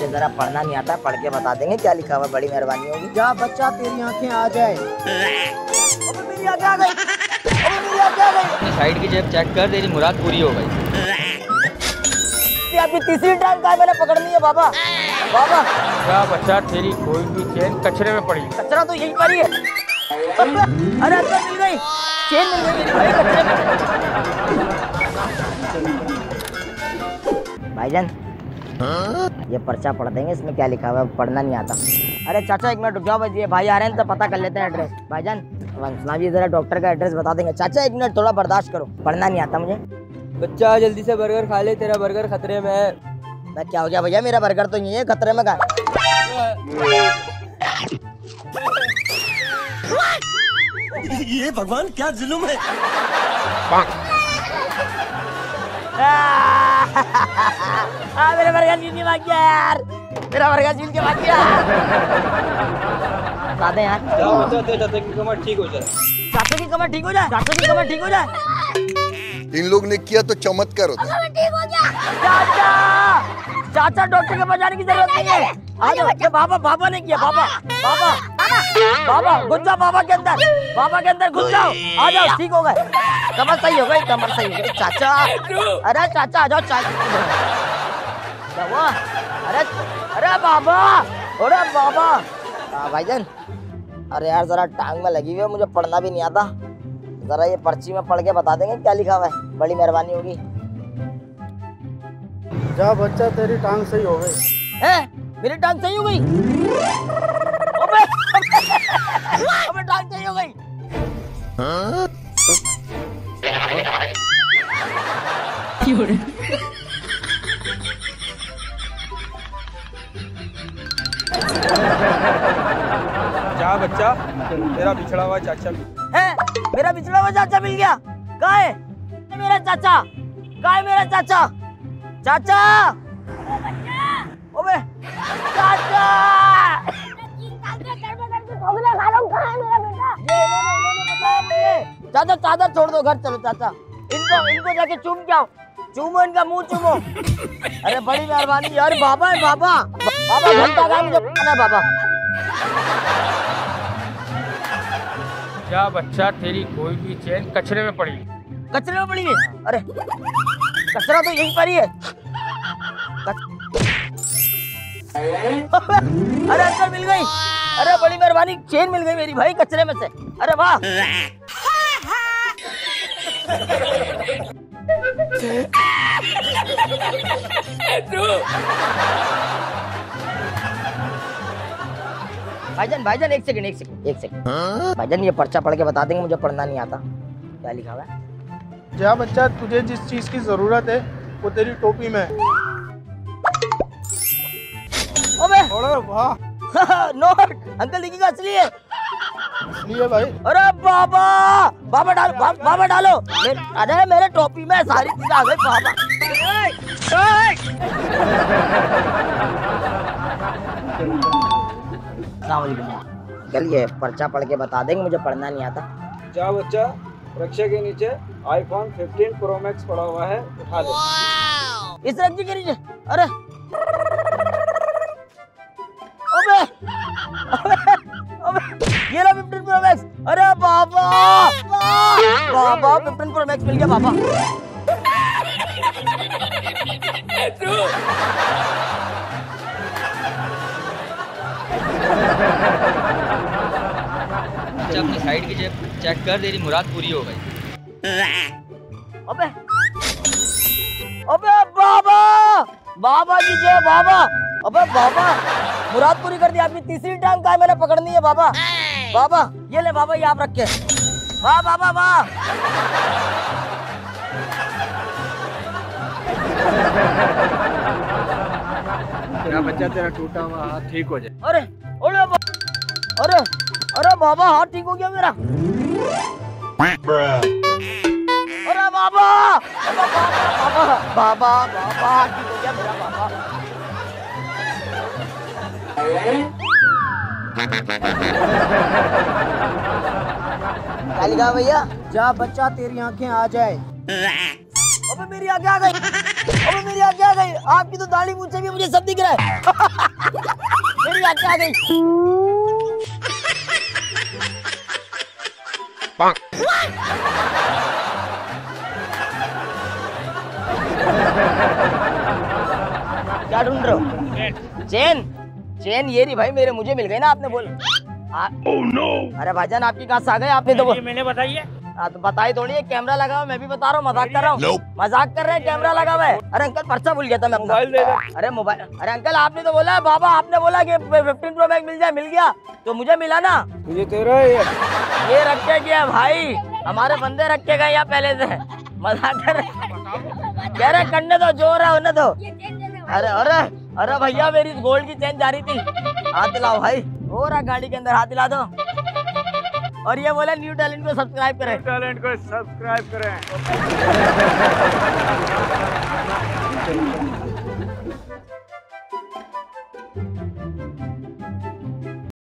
मुझे जरा पढ़ना नहीं आता, पढ़ के बता देंगे क्या लिखा हुआ, बड़ी मेहरबानी होगी। जा बच्चा तेरी आंखें आ जाए। अबे मेरी आंखें आ गई, अबे मेरी आंखें आ गई। अपनी साइड की जेब चेक कर, तेरी मुराद पूरी हो गई। आपकी तीसरी टाइम का मैंने पकड़नी है बाबा। बाबा क्या बच्चा, तेरी कोई भी चेन कचरे में पड़ी। कचरा तो यही पर ही है। अरे अंदर मिल गई, चेन मिल गई मेरी भाई कचरे में। भाईजान ये पर्चा पढ़ देंगे, इसमें क्या लिखा हुआ है, पढ़ना नहीं आता। अरे चाचा एक मिनट रुक जाओ, ये भाई आ रहे हैं तो पता कर लेते हैं एड्रेस। भाईजान वंशना भी जरा डॉक्टर का एड्रेस बता देंगे। चाचा एक मिनट थोड़ा बर्दाश्त करो, पढ़ना नहीं आता मुझे। बच्चा जल्दी से बर्गर खा ले, तेरा बर्गर खतरे में है। मैं क्या हो गया भैया, मेरा बर्गर तो नहीं है खतरे में का। ये भगवान क्या जुल्म है। मेरा बर्गर छीन के भाग गया यार, मेरा बर्गर छीन के भाग गया। बता दे यार। चाचा की कमर ठीक हो जाए, चाचा की कमर ठीक हो जाए, चाचा की कमर ठीक हो जाए। इन लोग ने किया तो चमत्कार होता है। ठीक हो गया। चाचा चाचा डॉक्टर के पास जाने की जरूरत नहीं है। आ जाओ। बाबा बाबा ने किया, बाबा बाबा बाबा घुस जाओ, बाबा के अंदर घुस जाओ। आ जाओ, ठीक हो गए, कमर सही हो गई, कमर सही हो गई। चाचा अरे चाचा आ जाओ, चाचा क्या हुआ? अरे अरे बाबा, अरे बाबा। भाईजान अरे यार जरा टांग में लगी हुई है, मुझे पढ़ना भी नहीं आता, जरा ये पर्ची में पढ़ के बता देंगे क्या लिखा हुआ है, बड़ी मेहरबानी होगी। जा बच्चा तेरी टांग सही हो गई। है मेरी टांग सही हो गई। अबे अबे टांग सही हो गई। जा बच्चा, तेरा बिछड़ा हुआ चाचा है मेरा बिछड़ा हुआ चाचा मिल गया। कहाँ है मेरा चाचा? कहाँ है मेरा चाचा? चाचा अबे चाचा, चाचा चादर छोड़ दो, घर चलो चाचा। इनको जाके चूम के आओ, चूमो इनका मुंह चूमो। अरे बड़ी मेहरबानी यार। बाबा है बाबा, बाबा घंटा का मुझे पता है बाबा। जा बच्चा, तेरी कोई भी चेन कचरे में पड़ी। कचरे में पड़ी है? अरे कचरा तो यहीं पर ही है। अरे अंदर मिल गई, अरे बड़ी मेहरबानी, चेन मिल गई मेरी भाई कचरे में से। अरे वाह। भाईजान एक सेकंड। भाईजान ये पर्चा पढ़ के बता देंगे, मुझे पढ़ना नहीं आता, क्या लिखा हुआ है? जा बच्चा तुझे जिस चीज की जरूरत है वो तेरी टोपी में है। अबे वाह नोट अंकल लिखी का असली है। असली है भाई। अरे बाबा, बाबा डालो, बाबा डालो। अरे मेरे टोपी में सारी चीज आ गई बाबा। अंकल ये पर्चा पढ़ के बता देंगे, मुझे पढ़ना नहीं आता। जा बच्चा, रक्षा के नीचे आईफोन 15 प्रो मैक्स पड़ा हुआ है, उठा ले। इस रक्षे के नीचे? अरे अबे अबे ये लो 15 प्रो मैक्स। अरे बाबा बाबा 15 प्रो मैक्स मिल गया बाबा। अच्छा अपनी साइड की जेब चेक कर, तेरी मुराद पूरी हो गई। अबे अबे बाबा, बाबा जी जय बाबा। अबे बाबा मुराद पूरी कर दी आपकी। तीसरी टाइम का मैंने पकड़नी है बाबा। बाबा ये ले बाबा, ये आप रखे। वाह बाबा वाह। तेरा बच्चा, तेरा टूटा हुआ हाथ ठीक हो जाए। अरे अरे अरे बाबा हाथ ठीक हो गया मेरा। अरे बाबा बाबा हाथ ठीक हो गया मेरा बाबा। क्या लिखा भैया? जा बच्चा तेरी आंखें आ जाए। अबे मेरी आंखें आ गई। अबे मेरी आंखें आ गई, आपकी तो दाढ़ी मुझसे भी मुझे सब दिख रहा है। मेरी आंखें आ गई। क्या ढूंढ रहे हो? चेन? चेन ये रही भाई, मेरे मुझे मिल गई ना, आपने बोल। अरे भाईजान आपकी कहाँ से आ गए? आपने तो मैंने बताई है। हाँ तो बताई थोड़ी है, कैमरा लगा हुआ है, मैं भी बता रहा हूँ, मजाक कर रहा हूँ। मजाक कर रहे हैं, कैमरा लगा हुआ है। अरे अंकल पर्चा भूल गया था मैं अपना। मोबाइल दे दे। अरे मोबाइल, अरे अंकल आपने तो बोला बाबा, आपने बोला कि 15 प्रो मैक्स मिल जाए, मिल गया तो मुझे मिला ना। ये तेरा है ये रख के गया भाई, हमारे बंदे रख के गए यहाँ पहले से। मजाक कर रहे, कह रहे करने दो, जो रहा होने दो। अरे अरे अरे भैया मेरी गोल्ड की चेन जा रही थी, हाथ दिलाओ भाई। हो रहा गाड़ी के अंदर, हाथ दिला दो। और ये बोले न्यू टैलेंट को सब्सक्राइब करें। टैलेंट को सब्सक्राइब करें।